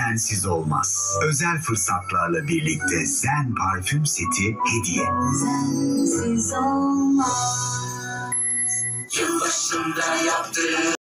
sensiz olmaz. Özel fırsatlarla birlikte Zen parfüm seti hediye. Sensiz olmaz. Yılbaşında yaptığım